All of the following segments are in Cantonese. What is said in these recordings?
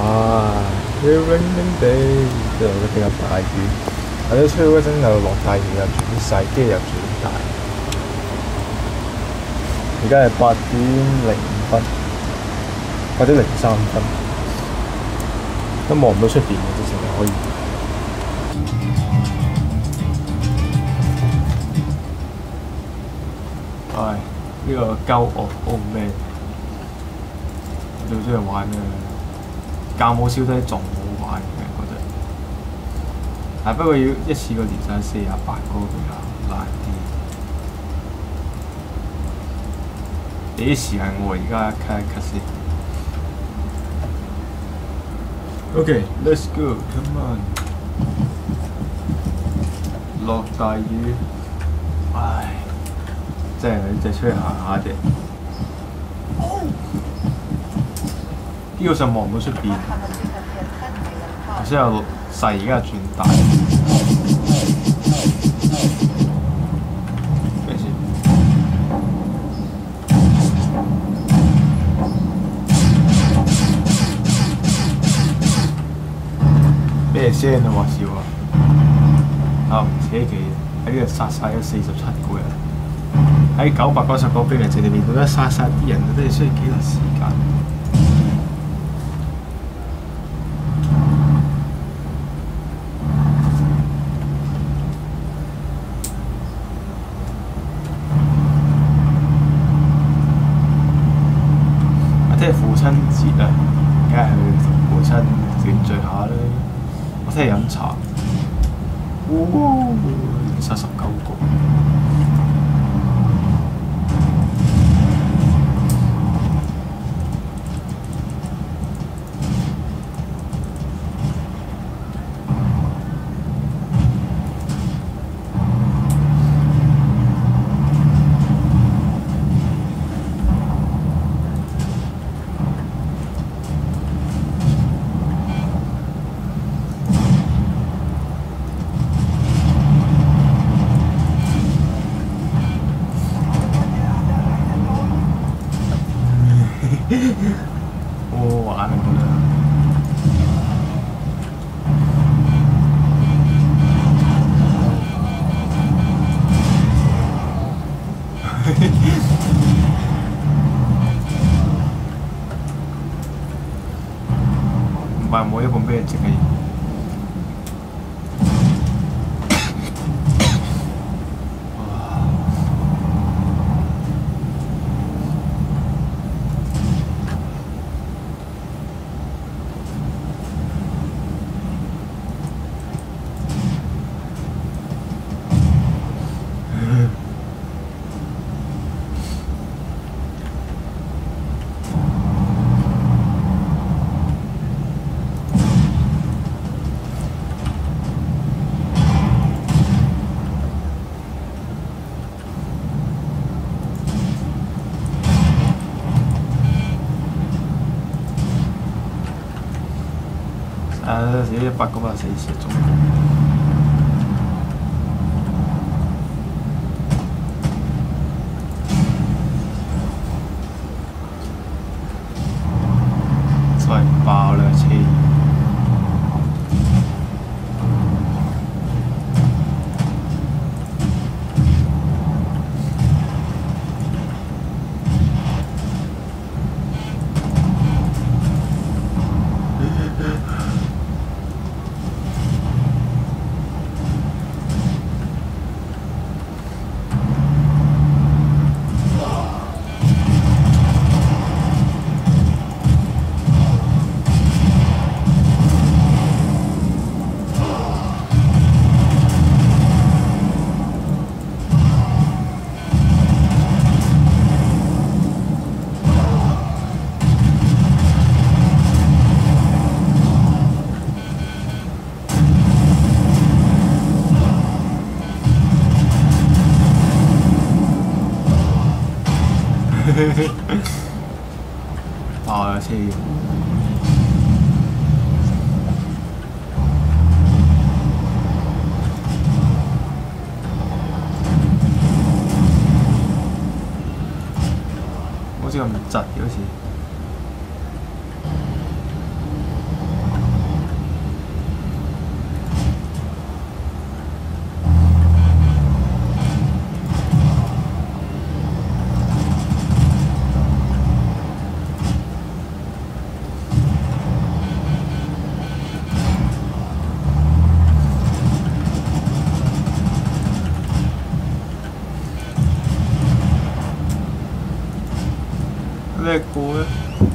哇，Here raining day，即係我聽日大雨，或者出去嗰陣又落大雨又轉細，跟住又轉大。而家係8:05，或者03分，都望唔到出邊嘅，之前可以。唉，呢個鳩樂好咩？最中意玩嘅教舞小隊仲好玩嘅，覺得。但不過要一次過連晒48個比較難啲。俾啲時間我而家 cut 一 cut 先。OK，let's go，come on。落大雨，唉，真係你出去行下啫。基本上望唔到出邊，頭先又細，而家轉大。咩事？咩聲啊？話笑啊！啊，唔扯旗喺呢度殺晒咗47個人，喺990個兵人陣入面，到底殺晒啲人，都係需要幾耐時間？聽日父親節啊，梗係去同父親團聚下啦。我聽日飲茶，39個。好好玩啊！覺得。唔係冇一本俾人整嘅。自己194次中。真係爆啦車！爆咗車！好似咁窒嘅好似。 咩過咧？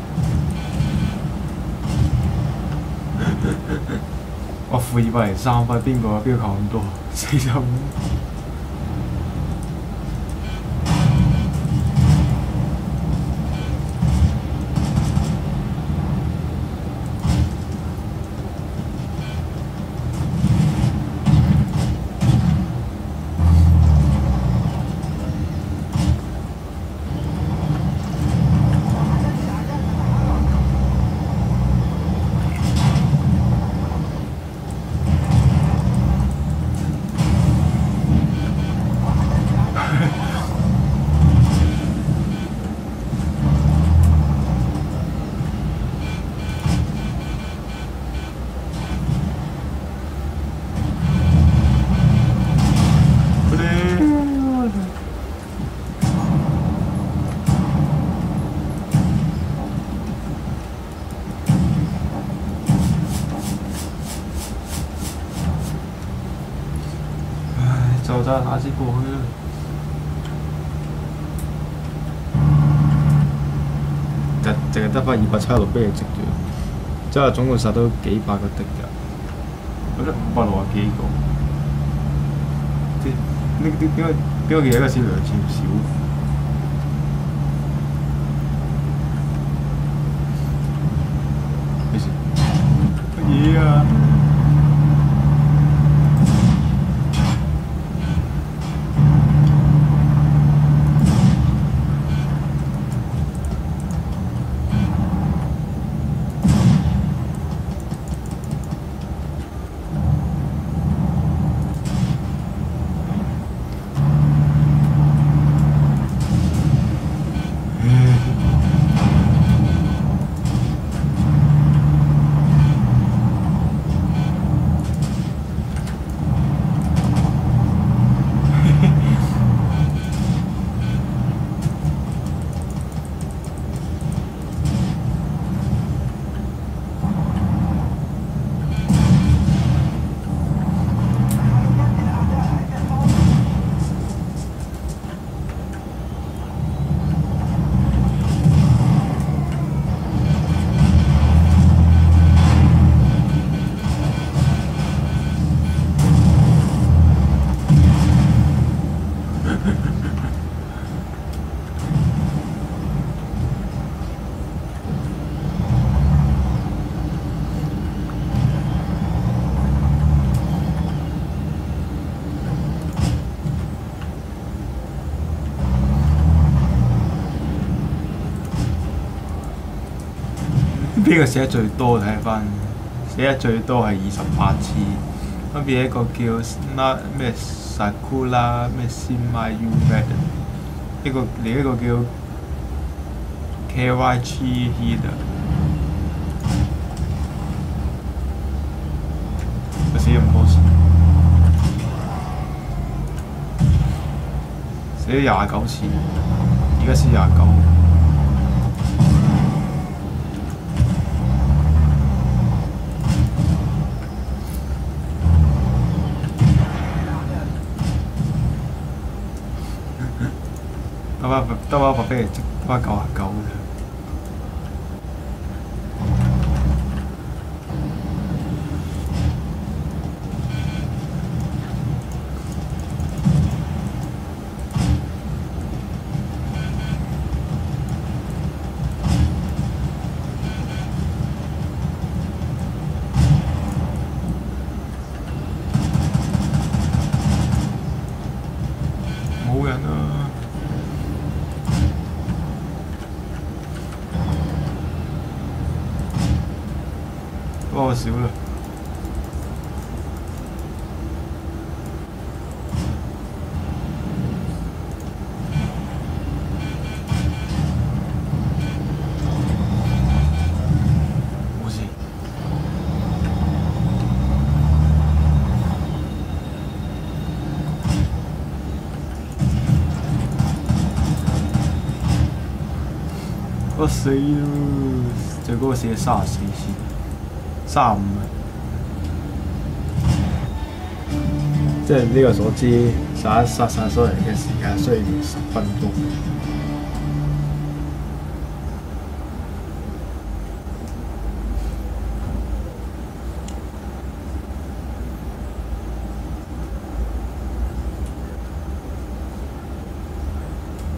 我負203分，邊個扣咁多？45。就揸打先過去啦。淨係得翻276俾你積住，即係總共殺到幾百個敵人，我覺得560幾個。點解一個先2,000少？咩事？乜嘢啊？邊個寫得最多？睇翻寫得最多係28次，分別一個叫咩 Sakura 咩 Shimayu Red， 另一個叫 KYG Hida。佢寫咗咁多次，寫咗29次，而家先29。得把俾你積翻99啫。冇人啊！多少啦？冇事。我死咯！最高寫34次，35啊！即係呢個所知，殺晒所有人嘅時間需要10分鐘。